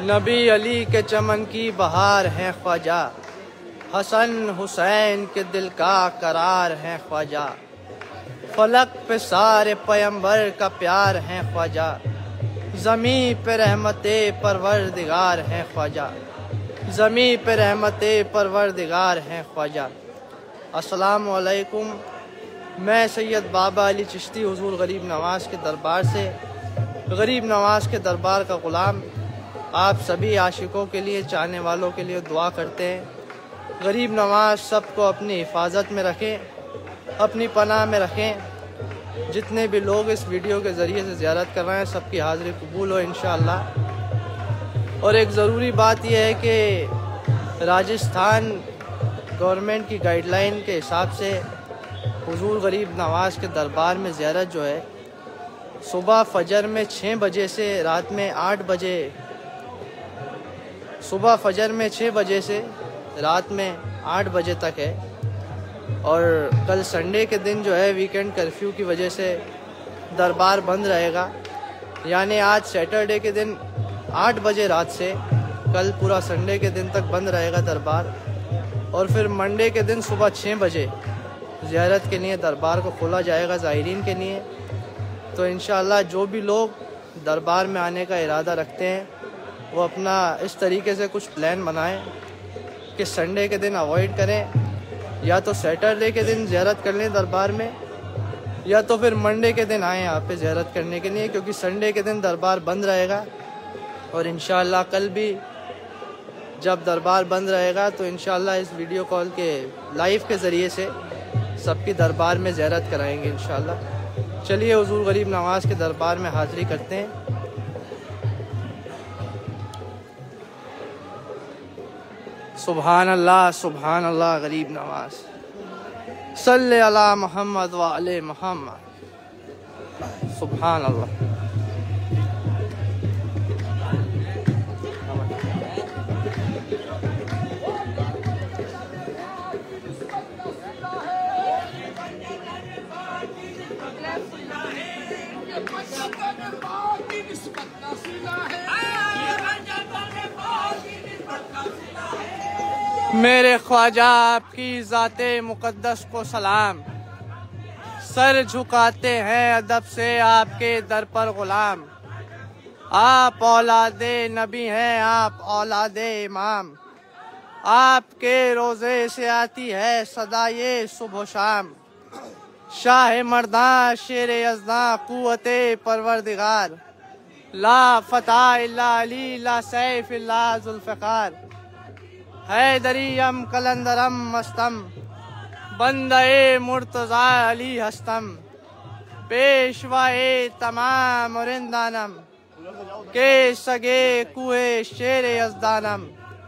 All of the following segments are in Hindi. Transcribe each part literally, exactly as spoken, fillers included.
नबी अली के चमन की बहार हैं ख्वाजा, हसन हुसैन के दिल का करार हैं ख्वाजा। फलक पे सारे पैगंबर का प्यार हैं ख्वाजा, ज़मी पे रहमते परवरदिगार हैं ख्वाजा, ज़मी पे रहमते परवरदिगार हैं ख्वाजा। अस्सलामु अलैकुम। मैं सैयद बाबा अली चिश्ती हुजूर गरीब नवाज़ के दरबार से, गरीब नवाज़ के दरबार का ग़ुलाम, आप सभी आशिकों के लिए, चाहने वालों के लिए दुआ करते हैं। गरीब नवाज़ सबको अपनी हिफाजत में रखें, अपनी पनाह में रखें। जितने भी लोग इस वीडियो के ज़रिए से ज़ियारत कर रहे हैं, सबकी हाज़िरी कबूल हो इंशाअल्लाह। और एक ज़रूरी बात यह है कि राजस्थान गवर्नमेंट की गाइडलाइन के हिसाब से हुजूर गरीब नवाज़ के दरबार में ज़ियारत जो है, सुबह फजर में छः बजे से रात में आठ बजे, सुबह फजर में छः बजे से रात में आठ बजे तक है। और कल संडे के दिन जो है वीकेंड कर्फ्यू की वजह से दरबार बंद रहेगा, यानी आज सैटरडे के दिन आठ बजे रात से कल पूरा संडे के दिन तक बंद रहेगा दरबार। और फिर मंडे के दिन सुबह छः बजे ज़ियारत के लिए दरबार को खोला जाएगा ज़ायरीन के लिए। तो इंशाअल्लाह जो भी लोग दरबार में आने का इरादा रखते हैं, वो अपना इस तरीके से कुछ प्लान बनाएं कि संडे के दिन अवॉइड करें, या तो सैटरडे के दिन ज़ियारत कर लें दरबार में, या तो फिर मंडे के दिन आएँ यहाँ पे ज़ियारत करने के लिए, क्योंकि संडे के दिन दरबार बंद रहेगा। और इंशाअल्लाह कल भी जब दरबार बंद रहेगा तो इंशाअल्लाह इस वीडियो कॉल के लाइव के ज़रिए से सबकी दरबार में ज़ियारत कराएंगे इंशाअल्लाह। चलिए हुजूर गरीब नवाज़ के दरबार में हाज़िरी करते हैं। सुभान अल्लाह, सुभान अल्लाह। गरीब नवाज़ सल्ले अला मोहम्मद व अले मोहम्मद। सुभान अल्लाह। मेरे ख्वाजा आपकी ज़ाते मुक़द्दस को सलाम, सर झुकाते हैं अदब से आपके दर पर ग़ुलाम। आप औलादे नबी हैं, आप औलादे इमाम, आपके रोज़े से आती है सदा ये सुबह शाम। शाह मर्दा शेर यज़दा क़ुव्वते परवरदिगार, ला फ़ता इल्ला अली ला सैफ़ इल्ला ज़ुल्फ़िकार। हैदरीयम कलंदरम मस्तम, बंदे मुर्तज़ा अली हस्तम, पेशवाए तमाम रिंदानम, के सगे कुए शेर यज़दानम।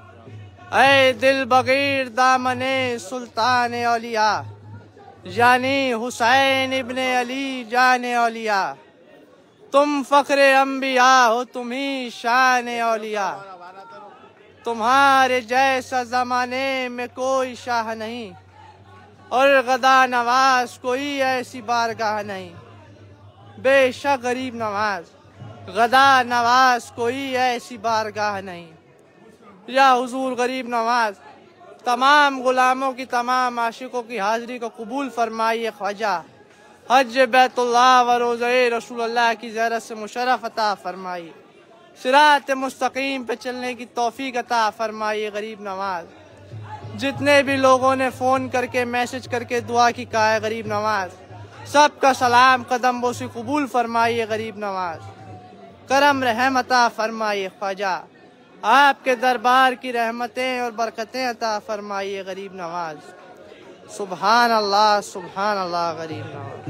ऐ दिल बगीर दामने सुल्तान औलिया, यानी हुसैन इब्ने अली जाने औलिया। तुम फ़ख्रे अंबिया हो, तुम ही शान औलिया, तुम्हारे जैसा ज़माने में कोई शाह नहीं, और गदा नवाज कोई ऐसी बारगाह नहीं। बेशक गरीब नवाज, गदा नवाज कोई ऐसी बारगाह नहीं। या हुजूर गरीब नवाज तमाम गुलामों की, तमाम आशिकों की हाज़िरी को कबूल फरमाइए ख्वाजा। हज बैतुल्लाह व रोज़े रसूलुल्लाह की ज़ियारत से मुशर्रफ अता फरमाइए। सिरात मुस्तकीम पे चलने की तौफीक अता फरमाइए गरीब नवाज। जितने भी लोगों ने फ़ोन करके, मैसेज करके दुआ की कहा है गरीब नवाज, सबका सलाम कदम बोसी कबूल फरमाइए गरीब नवाज। करम रहम अता फरमाइए ख्वाजा, आपके दरबार की रहमतें और बरकतें अता फरमाइए गरीब नवाज। सुभान अल्लाह, सुभान अल्लाह। गरीब नवाज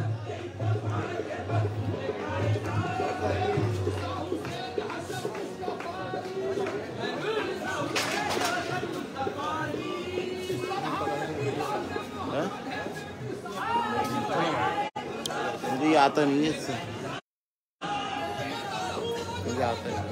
मुझे आता नहीं है इससे, मुझे आता है।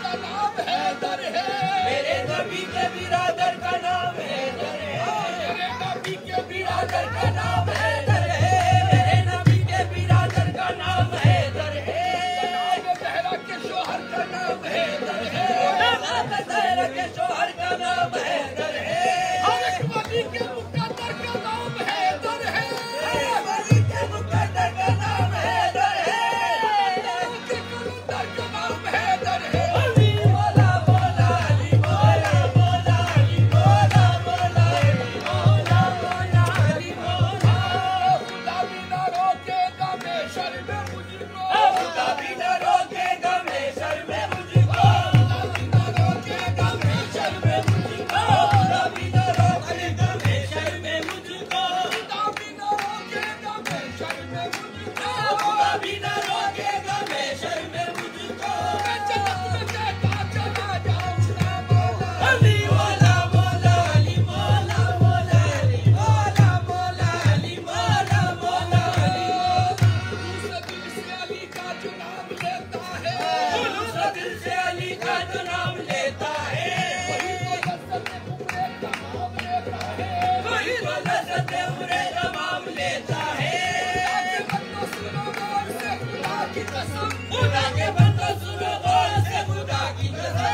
का नाम हैदर है, मेरे नबी के बिरादर का नाम हैदर है, मेरे नबी के बिरादर का नाम हैदर है, मेरे नबी के बिरादर का नाम हैदर है, ज़हरा के शोहर का नाम हैदर है, ज़हरा के शोहर का नाम हैदर है, हर एक वली के मुक़द्दर का नाम हैदर है, वली के मुक़द्दर का नाम हैदर है, के कलंदर का नाम हैदर है, अली मौला मौला अली मौला मौला अली मौला मौला अली मौला मौला अली मौला, खुदा भी न रोकेगा महशर में मुझको, खुदा भी न रोकेगा महशर में मुझको, खुदा भी न रोकेगा महशर में मुझको, खुदा भी न रोकेगा महशर में मुझको, खुदा भी न रोकेगा महशर में मुझको, खुदा भी न रोकेगा महशर में मुझको, मैं जन्नत में कहता चला जाऊंगा मौला अली मौला मौला अली मौला मौला अली मौला मौला अली मौला मौला अली मौला, दिल से अली का जो नाम लेता है, वही तो लज़्ज़त उम्रे तमाम लेता है, खुदा के बंदो सुनो गौर से खुदा की कसम,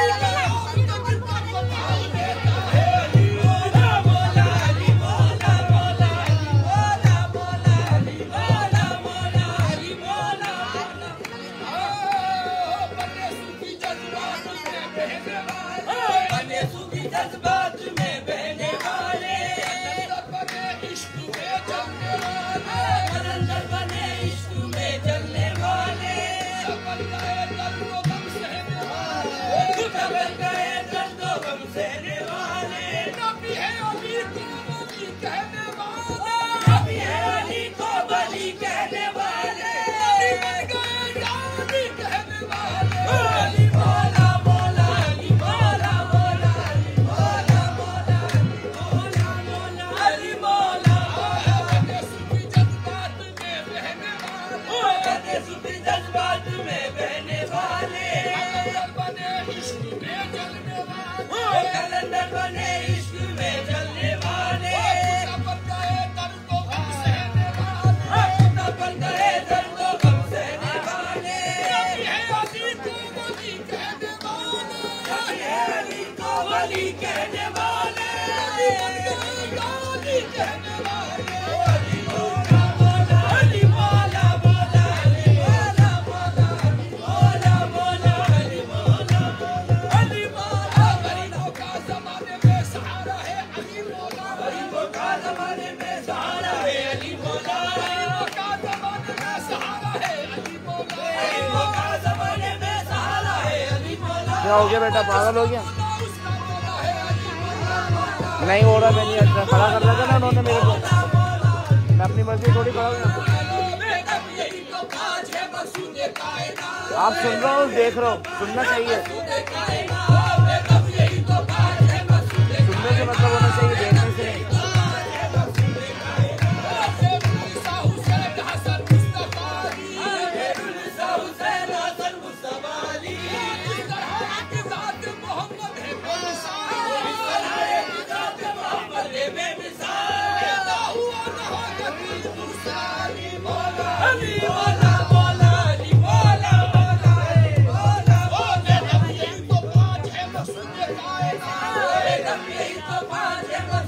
अली मौला मौला अली मौला मौला अली मौला मौला अली मौला मौला अली मौला, बने सूफी जज्बात में बहने वाले, बने सूफी जज्बात में बहने वाले, बने इश्क में जलने वाले, कलंदर बने इश्क में जलने वाले, बन गए दर्दो गम सहने वाले, बन गए दर्दो गम सहने वाले, नबी है अली को वली कहने वाले, नबी है अली को वली कहने वाले, अली बन गए यानी कहने वाले, अली मौला मौला अली मौला मौला अली मौला मौला अली मौला मौला अली मौला, बने सूफी जज्बात में बहने वाले, बने सूफी जज्बात में बहने वाले, कलंदर बने इश्क में जलने वाले, कलंदर बने इश्क में जलने वाले, बन गए दर्दो गम सहने वाले, बन गए दर्दो गम सहने वाले, नबी है अली को वली कहने वाले, नबी है अली को वली कहने वाले, अली कहने वाले, अली मौला मौला अली मौला मौला अली मौला मौला अली मौला मौला अली मौला अली मौला, गरीबों का ज़माने में सहारा है अली मौला, गरीबों का ज़माने में सहारा है अली मौला, गरीबों का ज़माने में सहारा है अली मौला, गरीबों का ज़माने में सहारा है अली मौला, क्या हो गया बेटा, पागल हो गया? उसका मौला है अली मौला मौला, नहीं हो रहा, मैंने अच्छा खड़ा कर दिया था ना उन्होंने मेरे को, मैं अपनी मर्जी थोड़ी खड़ा हूँ। यही तो काज है मकसूद कायनात, आप सुन रहे हो, देख रहे हो, सुनना चाहिए, यही तो काज है मकसूद सुनने से मतलब होना चाहिए, देखने से नहीं। यही तो काज है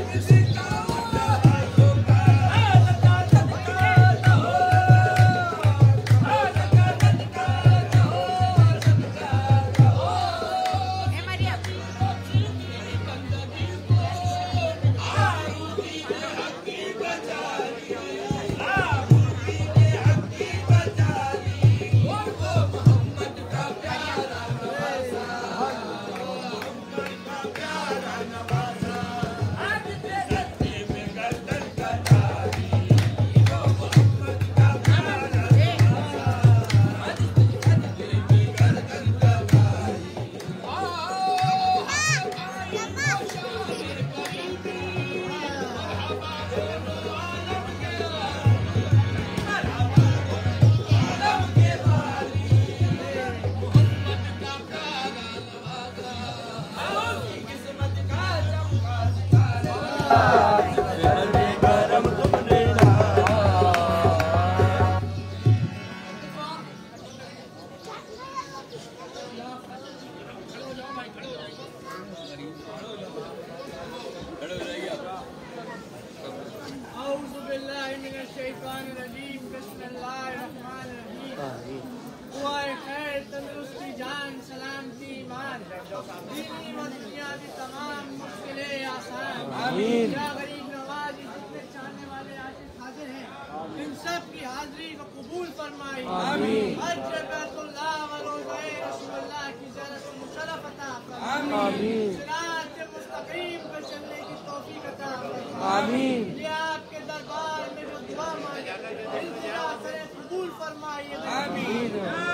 दुआए खैर तंदुरुस्ती जान सलामती ईमान दीनी व दुनियावी तमाम मुश्किलें आसान आमीन। या गरीब नवाज जितने चाहने वाले आशिक हाजिर हैं इन सब की हाजिरी व कबूल फरमाई आमीन। हज बैतुल्लाह व रोज़ाए रसूलुल्लाह की ज़ियारत को मुशर्रफ अता फरमाई आमीन। सिरात मुस्तकीम पर चलने की तौफीक अता फरमाई आमीन। ये आपके दरबार में जो दुआ मांगे इल्तिजा करे कबूल फरमाइए आमीन।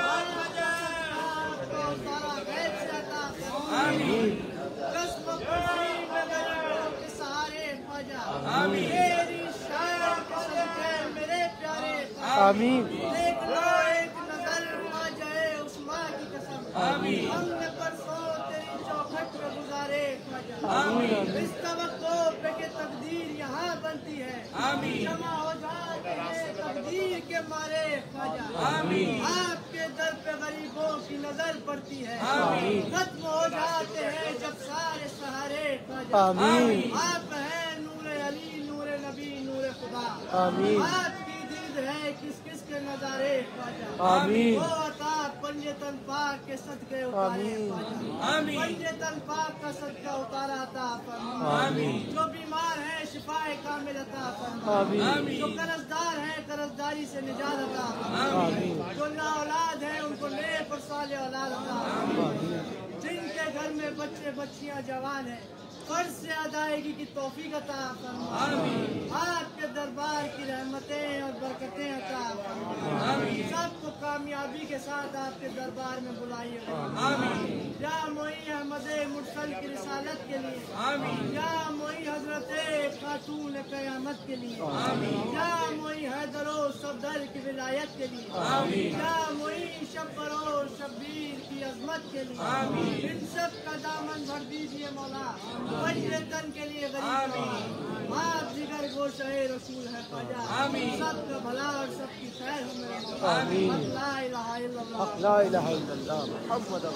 आमीन। कसम खुशी में गरीबों के सहारे ख्वाजा आमीन। मेरी शान के सदके मेरे प्यारे आमीन। देखना एक नजर ख्वाजाए उस्मान की कसम आमीन। हमने परसों तेरी चौखट में गुजारे ख्वाजा आमीन। इस तवक्को पे के तकदीर यहाँ बनती है आमीन। जमा हो जाते हैं तकदीर के मारे ख्वाजा आमीन। आपके दर पे गरीबों की नजर पड़ती है आमीन। खत्म हो जाते हैं जब सारे सहारे आमीन। आप हैं नूरे अली नूरे नबी नूरे खुदा आमीन। आपकी दीद है किस किस के नजारे आमीन। वो अता पंजे तन पाक के सदके उतारे आमीन। पंजे तन पाक का सदका उतारा अता आमीन। जो बीमार है शिफाए कामिल अता आमीन। जो कर्जदार है कर्जदारी से निजात अता आमीन। जो ना औलाद है उनको नेक और साले औलाद अता आमीन। जिनके घर में बच्चे बच्चियां जवान है कर्ज से अदायगी की तौफीक अता फरमाइए। आपके दरबार की रहमतें और बरकतें अता फरमाइए। सबको कामयाबी के साथ आपके दरबार में बुलाइए या मोई अहमद मुरसल की रिसालत के लिए या मोई हजरत खातून क़यामत के लिए या मोई हैदरो सफदर की विलायत के लिए या मोई शब्बरो शब्बीर की अजमत के लिए इन सब का दामन भर दीजिए मौला। तन के लिए गरीब आप जिगर गोशे रसूल है ख्वाजा सबका भला और सबकी खैर हो मेरे मौला। ला इलाहा इल्लल्लाह ला इलाहा इल्लल्लाह मुहम्मद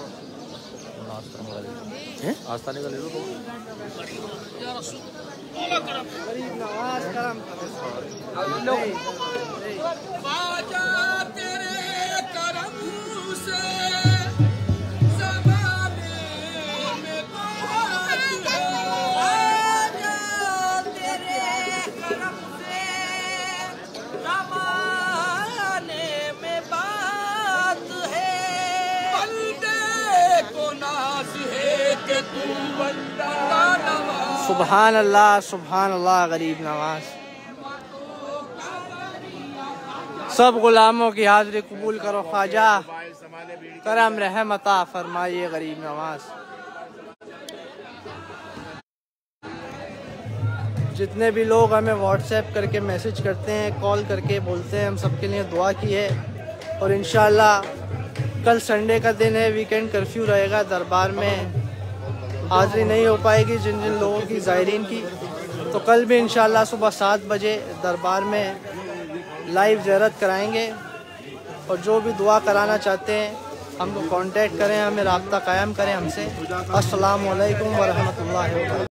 आस्ताने का ले लो या रसूल गरीब नवाज करम ख्वाजा तेरे करम से सुभान अल्लाह सुभान अल्लाह। गरीब नवाज सब गुलामों की हाजिरी कबूल करो ख्वाजा करम रहम अता फरमाइए गरीब नवाज। जितने भी लोग हमें व्हाट्सएप करके मैसेज करते हैं कॉल करके बोलते हैं हम सबके लिए दुआ की है। और इंशाल्लाह कल संडे का दिन है वीकेंड कर्फ्यू रहेगा दरबार में हाजिरी नहीं हो पाएगी जिन जिन लोगों की ज़ायरीन की। तो कल भी इंशाल्लाह सुबह सात बजे दरबार में लाइव ज़ियारत कराएंगे। और जो भी दुआ कराना चाहते हैं हमको कांटेक्ट करें हमें राब्ता कायम करें हमसे। अस्सलामु अलैकुम व रहमतुल्लाहि व बरकातहू।